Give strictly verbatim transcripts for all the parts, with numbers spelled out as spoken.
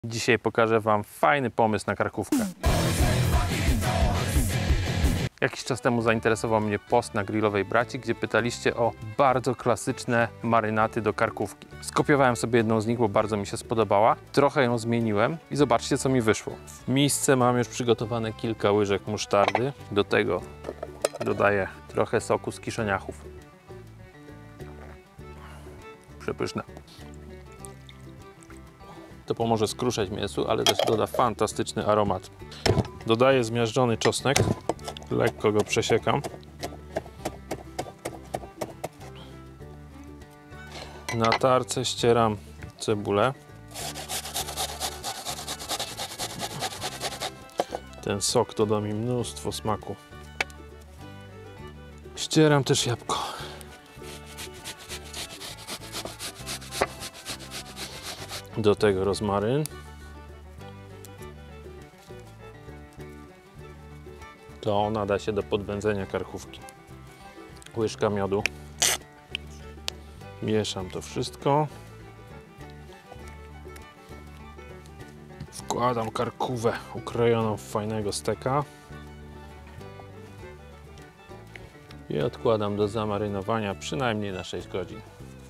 Dzisiaj pokażę Wam fajny pomysł na karkówkę. Jakiś czas temu zainteresował mnie post na Grillowej Braci, gdzie pytaliście o bardzo klasyczne marynaty do karkówki. Skopiowałem sobie jedną z nich, bo bardzo mi się spodobała. Trochę ją zmieniłem i zobaczcie, co mi wyszło. W misce mam już przygotowane kilka łyżek musztardy. Do tego dodaję trochę soku z kiszeniachów. Przepyszne. To pomoże skruszać mięsu, ale też doda fantastyczny aromat. Dodaję zmiażdżony czosnek. Lekko go przesiekam. Na tarce ścieram cebulę. Ten sok doda mi mnóstwo smaku. Ścieram też jabłko. Do tego rozmaryn. To nada się do podwędzenia karkówki. Łyżka miodu. Mieszam to wszystko. Wkładam karkówę ukrojoną w fajnego steka. I odkładam do zamarynowania przynajmniej na sześć godzin.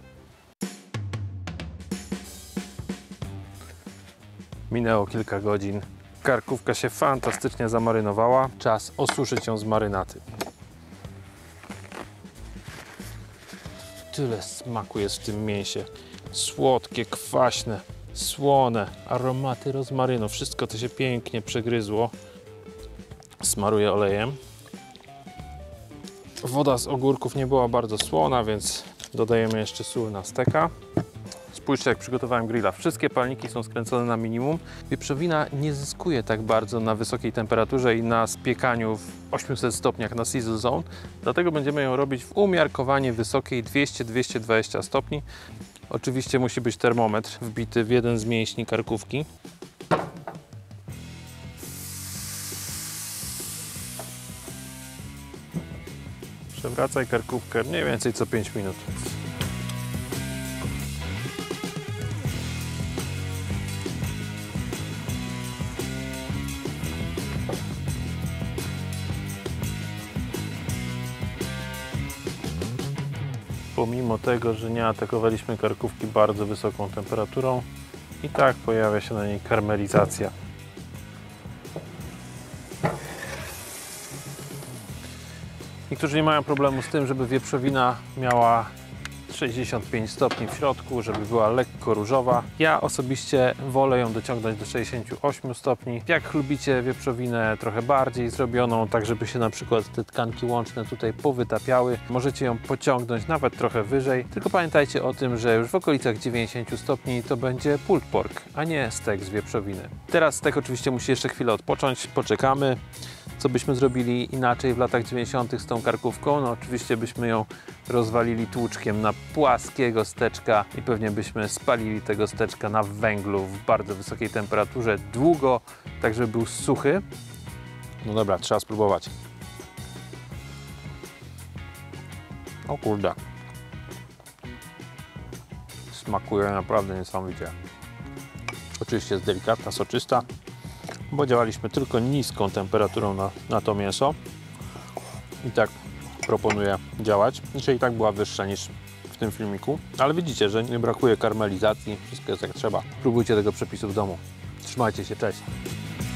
Minęło kilka godzin. Karkówka się fantastycznie zamarynowała. Czas osuszyć ją z marynaty. Tyle smaku jest w tym mięsie. Słodkie, kwaśne, słone, aromaty rozmarynu. Wszystko to się pięknie przegryzło. Smaruję olejem. Woda z ogórków nie była bardzo słona, więc dodajemy jeszcze sól na steka. Spójrzcie, jak przygotowałem grilla. Wszystkie palniki są skręcone na minimum. Wieprzowina nie zyskuje tak bardzo na wysokiej temperaturze i na spiekaniu w osiemset stopniach na Sizzle Zone. Dlatego będziemy ją robić w umiarkowanie wysokiej dwieście do dwustu dwudziestu stopni. Oczywiście musi być termometr wbity w jeden z mięśni karkówki. Przewracaj karkówkę mniej więcej co pięć minut. Pomimo tego, że nie atakowaliśmy karkówki bardzo wysoką temperaturą, i tak pojawia się na niej karmelizacja. Niektórzy nie mają problemu z tym, żeby wieprzowina miała sześćdziesiąt pięć stopni w środku, żeby była lekko różowa. Ja osobiście wolę ją dociągnąć do sześćdziesięciu ośmiu stopni. Jak lubicie wieprzowinę trochę bardziej zrobioną, tak żeby się na przykład te tkanki łączne tutaj powytapiały, możecie ją pociągnąć nawet trochę wyżej. Tylko pamiętajcie o tym, że już w okolicach dziewięćdziesięciu stopni to będzie pulled pork, a nie stek z wieprzowiny. Teraz stek oczywiście musi jeszcze chwilę odpocząć, poczekamy. Co byśmy zrobili inaczej w latach dziewięćdziesiątych z tą karkówką? No oczywiście byśmy ją rozwalili tłuczkiem na płaskiego steczka i pewnie byśmy spalili tego steczka na węglu w bardzo wysokiej temperaturze długo, tak żeby był suchy. No dobra, trzeba spróbować. O kurde. Smakuje naprawdę niesamowicie. Oczywiście jest delikatna, soczysta, bo działaliśmy tylko niską temperaturą na, na to mięso. I tak proponuję działać. Dzisiaj i tak była wyższa niż w tym filmiku, ale widzicie, że nie brakuje karmelizacji, wszystko jest jak trzeba. Próbujcie tego przepisu w domu. Trzymajcie się, cześć!